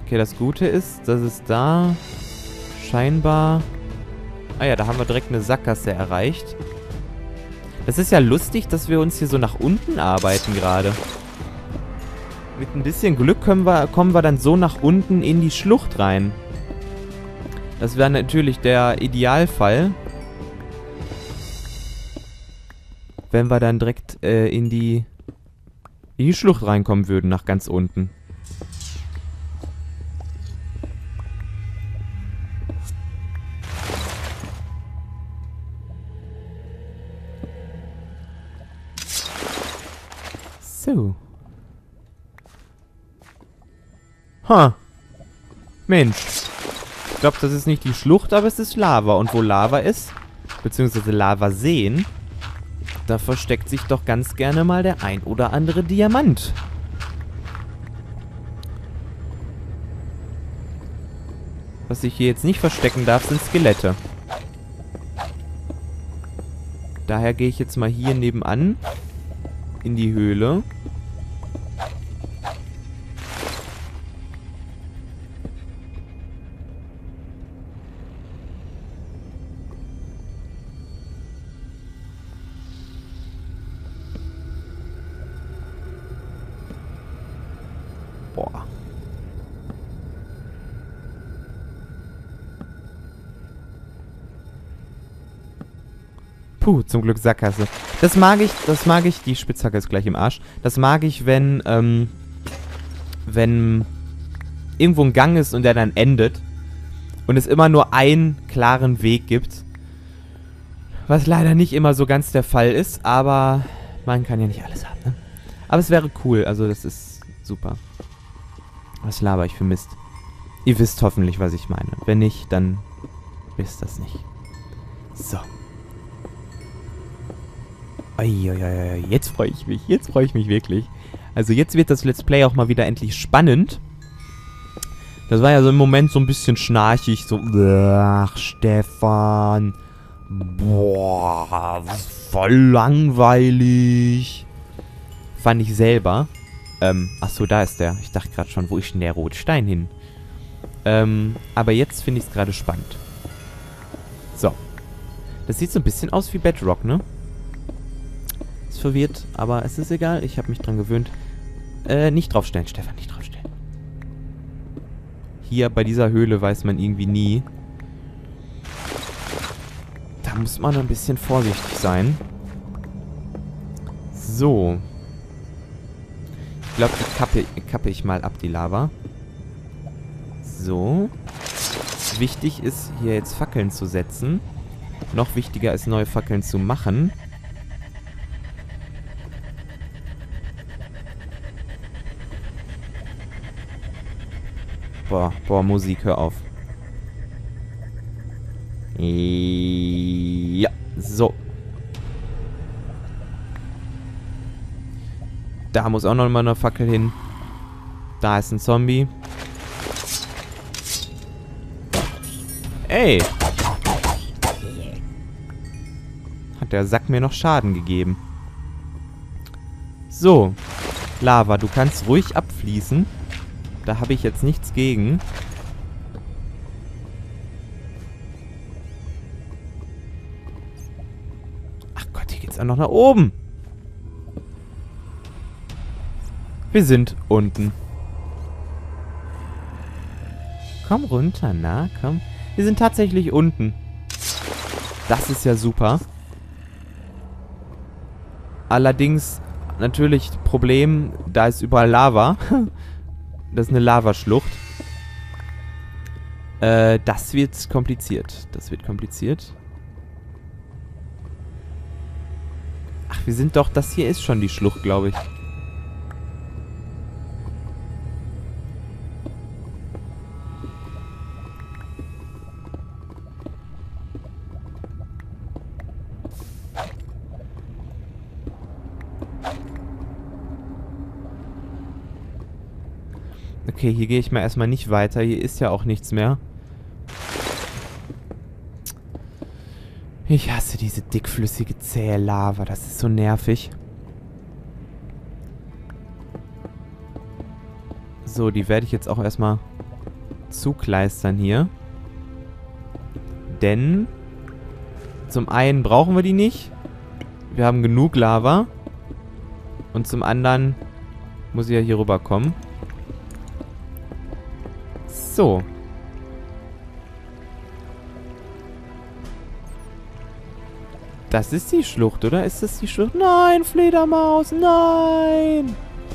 Okay, das Gute ist, dass es da scheinbar... Ah ja, da haben wir direkt eine Sackgasse erreicht. Das ist ja lustig, dass wir uns hier so nach unten arbeiten gerade. Mit ein bisschen Glück kommen wir dann so nach unten in die Schlucht rein. Das wäre natürlich der Idealfall. Wenn wir dann direkt in die Schlucht reinkommen würden, nach ganz unten. So. Ha. Mensch. Ich glaube, das ist nicht die Schlucht, aber es ist Lava. Und wo Lava ist, beziehungsweise Lavaseen, da versteckt sich doch ganz gerne mal der ein oder andere Diamant. Was sich hier jetzt nicht verstecken darf, sind Skelette. Daher gehe ich jetzt mal hier nebenan in die Höhle. Boah. Puh, zum Glück Sackgasse. Das mag ich, die Spitzhacke ist gleich im Arsch. Das mag ich, wenn irgendwo ein Gang ist und der dann endet und es immer nur einen klaren Weg gibt. Was leider nicht immer so ganz der Fall ist, aber man kann ja nicht alles haben, ne? Aber es wäre cool, also das ist super. Was laber ich für Mist? Ihr wisst hoffentlich, was ich meine. Wenn nicht, dann wisst das nicht. So. Uiuiui, jetzt freue ich mich. Jetzt freue ich mich wirklich. Also jetzt wird das Let's Play auch mal wieder endlich spannend. Das war ja so im Moment so ein bisschen schnarchig. So, ach, Stefan. Boah, voll langweilig. Fand ich selber. Achso, da ist der. Ich dachte gerade schon, wo ist denn der rote Stein hin? Aber jetzt finde ich es gerade spannend. So. Das sieht so ein bisschen aus wie Bedrock, ne? Ist verwirrt, aber es ist egal. Ich habe mich dran gewöhnt. Nicht draufstellen, Stefan, nicht draufstellen. Hier bei dieser Höhle weiß man irgendwie nie. Da muss man ein bisschen vorsichtig sein. So. Ich glaube, die kappe ich mal ab, die Lava. So. Wichtig ist, hier jetzt Fackeln zu setzen. Noch wichtiger ist, neue Fackeln zu machen. Boah, Musik, hör auf. Ja, so. Da muss auch noch mal eine Fackel hin. Da ist ein Zombie. Ey! Hat der Sack mir noch Schaden gegeben. So. Lava, du kannst ruhig abfließen. Da habe ich jetzt nichts gegen. Ach Gott, hier geht's auch noch nach oben. Wir sind unten. Komm runter, na, komm. Wir sind tatsächlich unten. Das ist ja super. Allerdings natürlich Problem, da ist überall Lava. Das ist eine Lavaschlucht. Das wird kompliziert. Das wird kompliziert. Ach, wir sind doch... Das hier ist schon die Schlucht, glaube ich. Okay, hier gehe ich mal erstmal nicht weiter. Hier ist ja auch nichts mehr. Ich hasse diese dickflüssige, zähe Lava. Das ist so nervig. So, die werde ich jetzt auch erstmal zukleistern hier. Denn zum einen brauchen wir die nicht. Wir haben genug Lava. Und zum anderen muss ich ja hier rüberkommen. So. Das ist die Schlucht, oder? Ist das die Schlucht? Nein, Fledermaus, nein!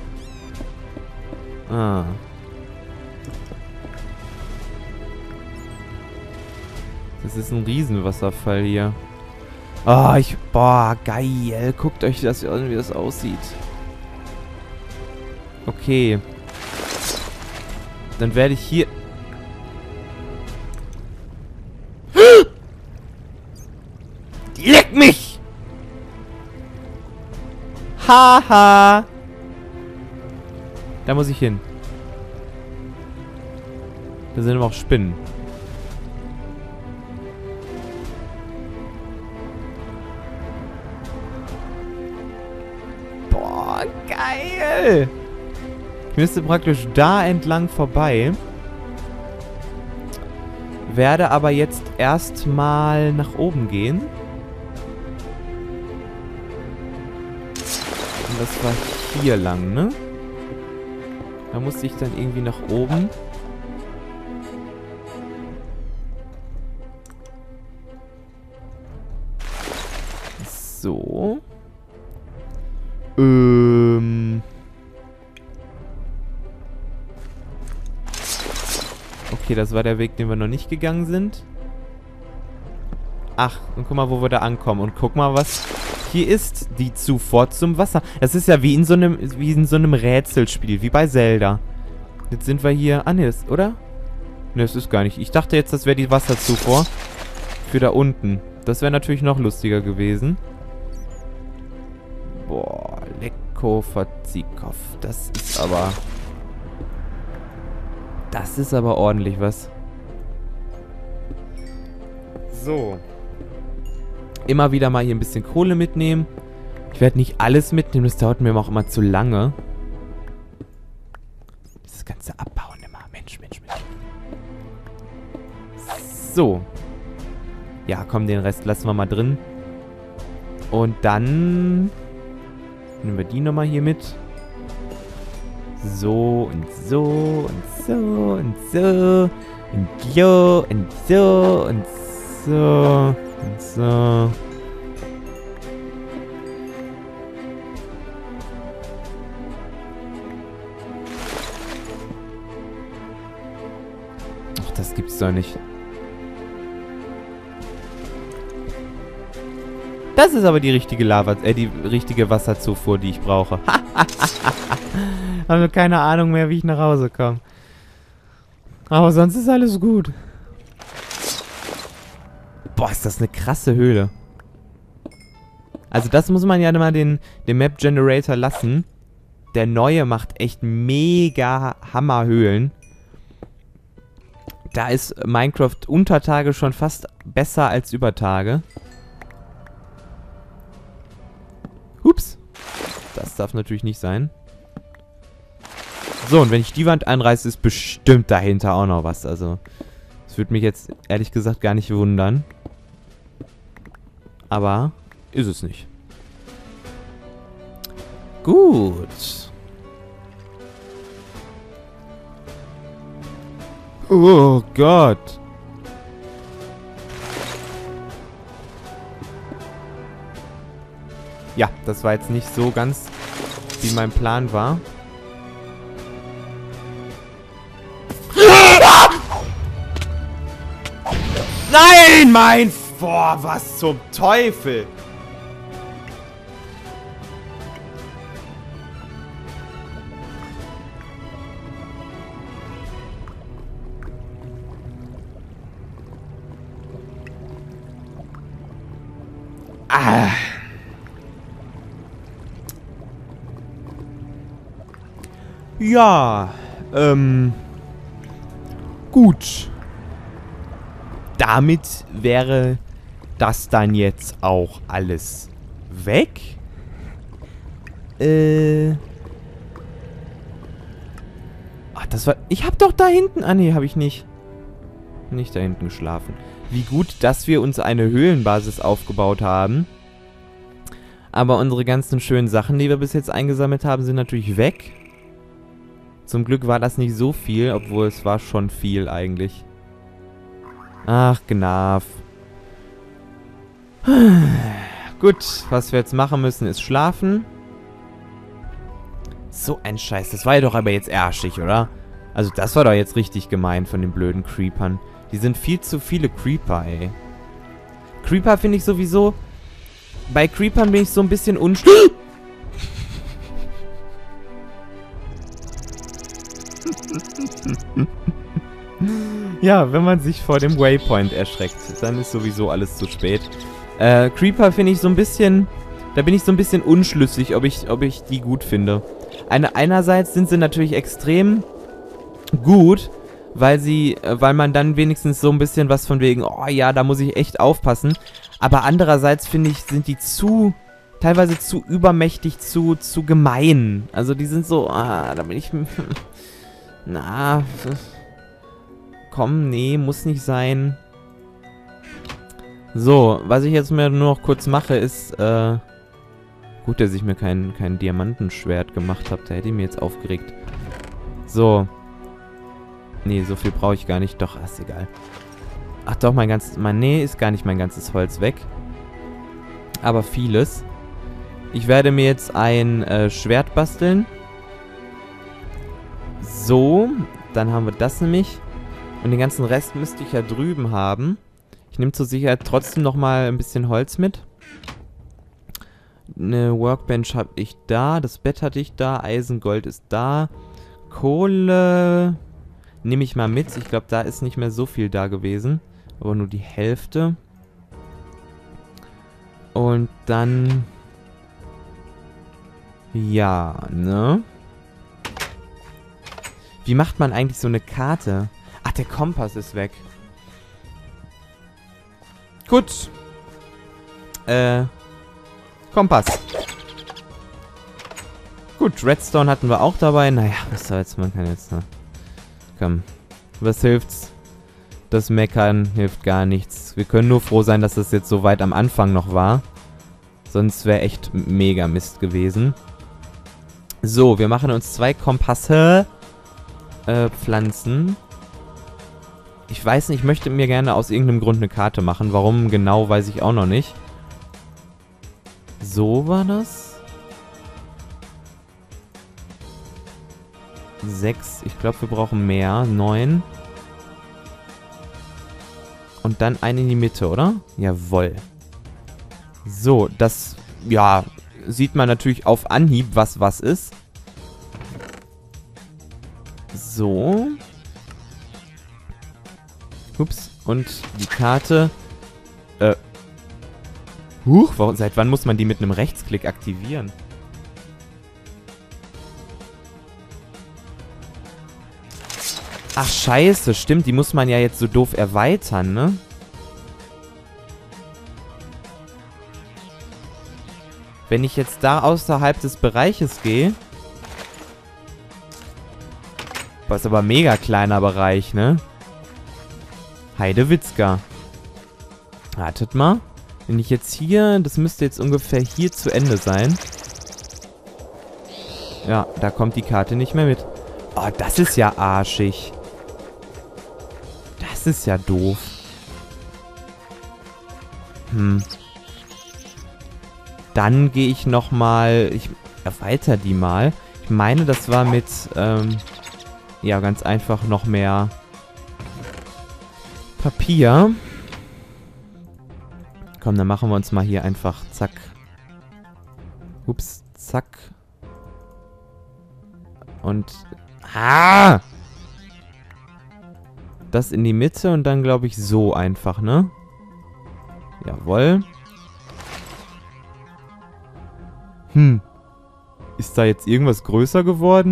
Ah. Das ist ein Riesenwasserfall hier. Ah, boah, geil. Guckt euch das an, wie das aussieht. Okay. Dann werde ich hier... Leck mich! Haha! Da muss ich hin. Da sind aber auch Spinnen. Boah, geil! Ich müsste praktisch da entlang vorbei. Werde aber jetzt erstmal nach oben gehen. Und das war hier lang, ne? Da musste ich dann irgendwie nach oben. So. Okay, das war der Weg, den wir noch nicht gegangen sind. Ach, und guck mal, wo wir da ankommen. Und guck mal, was hier ist. Die Zufuhr zum Wasser. Das ist ja wie in so einem Rätselspiel, wie bei Zelda. Jetzt sind wir hier... Ah, ne, oder? Ne, das ist gar nicht. Ich dachte jetzt, das wäre die Wasserzufuhr für da unten. Das wäre natürlich noch lustiger gewesen. Boah, Lecko Verzikov. Das ist aber... Das ist aber ordentlich was. So. Immer wieder mal hier ein bisschen Kohle mitnehmen. Ich werde nicht alles mitnehmen, das dauert mir auch immer zu lange. Das Ganze abbauen immer. Mensch, Mensch, Mensch. So. Ja, komm, den Rest lassen wir mal drin. Und dann nehmen wir die nochmal hier mit. So und so und so und so und so und so und so und so. Ach, das gibt's doch nicht. Das ist aber die richtige die richtige Wasserzufuhr, die ich brauche. Habe keine Ahnung mehr, wie ich nach Hause komme. Aber sonst ist alles gut. Boah, ist das eine krasse Höhle. Also das muss man ja immer den Map Generator lassen. Der neue macht echt mega Hammerhöhlen. Da ist Minecraft unter Tage schon fast besser als über Tage. Ups. Das darf natürlich nicht sein. So, und wenn ich die Wand einreiße, ist bestimmt dahinter auch noch was. Also, das würde mich jetzt ehrlich gesagt gar nicht wundern. Aber ist es nicht. Gut. Oh Gott. Ja, das war jetzt nicht so ganz, wie mein Plan war. Nein, mein... Boah, was zum Teufel? Ah. Ja, gut. Damit wäre das dann jetzt auch alles weg. Ach, das war... Ich hab doch da hinten... Ah, nee, hab ich nicht. Nicht da hinten geschlafen. Wie gut, dass wir uns eine Höhlenbasis aufgebaut haben. Aber unsere ganzen schönen Sachen, die wir bis jetzt eingesammelt haben, sind natürlich weg. Zum Glück war das nicht so viel, obwohl es war schon viel eigentlich. Ach, Gnaf. Gut, was wir jetzt machen müssen, ist schlafen. So ein Scheiß. Das war ja doch aber jetzt arschig, oder? Also das war doch jetzt richtig gemein von den blöden Creepern. Die sind viel zu viele Creeper, ey. Creeper finde ich sowieso... Bei Creepern bin ich so ein bisschen unschlüssig. Ja, wenn man sich vor dem Waypoint erschreckt, dann ist sowieso alles zu spät. Creeper finde ich so ein bisschen... Da bin ich so ein bisschen unschlüssig, ob ich die gut finde. Einerseits sind sie natürlich extrem gut, weil man dann wenigstens so ein bisschen was von wegen, oh ja, da muss ich echt aufpassen. Aber andererseits finde ich, sind die teilweise zu übermächtig, zu gemein. Also die sind so, da bin ich, na, komm, nee, muss nicht sein. So, was ich jetzt mir nur noch kurz mache, ist, gut, dass ich mir kein Diamantenschwert gemacht habe. Da hätte ich mich jetzt aufgeregt. So. Nee, so viel brauche ich gar nicht. Doch, ist egal. Ach doch, nee, ist gar nicht mein ganzes Holz weg. Aber vieles. Ich werde mir jetzt ein Schwert basteln. So. Dann haben wir das nämlich. Und den ganzen Rest müsste ich ja drüben haben. Ich nehme zur Sicherheit trotzdem nochmal ein bisschen Holz mit. Eine Workbench habe ich da. Das Bett hatte ich da. Eisengold ist da. Kohle nehme ich mal mit. Ich glaube, da ist nicht mehr so viel da gewesen. Aber nur die Hälfte. Und dann... Ja, ne? Wie macht man eigentlich so eine Karte? Ach, der Kompass ist weg. Gut. Kompass. Gut, Redstone hatten wir auch dabei. Naja, was soll's, man kann jetzt... Ne? Komm, was hilft's? Das Meckern hilft gar nichts. Wir können nur froh sein, dass das jetzt so weit am Anfang noch war. Sonst wäre echt mega Mist gewesen. So, wir machen uns 2 Kompasse pflanzen. Ich weiß nicht, ich möchte mir gerne aus irgendeinem Grund eine Karte machen. Warum genau, weiß ich auch noch nicht. So war das. 6. Ich glaube, wir brauchen mehr. 9. Und dann eine in die Mitte, oder? Jawohl. So, das, ja, sieht man natürlich auf Anhieb, was ist. So. Ups. Und die Karte. Huch, seit wann muss man die mit einem Rechtsklick aktivieren? Ach, scheiße, stimmt. Die muss man ja jetzt so doof erweitern, ne? Wenn ich jetzt da außerhalb des Bereiches gehe... Was aber mega kleiner Bereich, ne? Heidewitzka. Wartet mal. Wenn ich jetzt hier... Das müsste jetzt ungefähr hier zu Ende sein. Ja, da kommt die Karte nicht mehr mit. Oh, das ist ja arschig. Das ist ja doof. Dann gehe ich nochmal... Ich erweitere die mal. Ich meine, das war mit... ja, ganz einfach noch mehr... Papier. Komm, dann machen wir uns mal hier einfach zack. Ups, zack. Und... Ah! Das in die Mitte und dann, glaube ich, so einfach, ne? Jawohl. Ist da jetzt irgendwas größer geworden?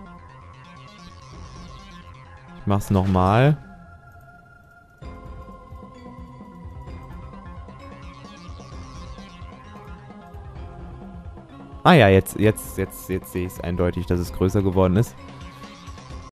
Ich mach's nochmal. Ah ja, jetzt sehe ich es eindeutig, dass es größer geworden ist.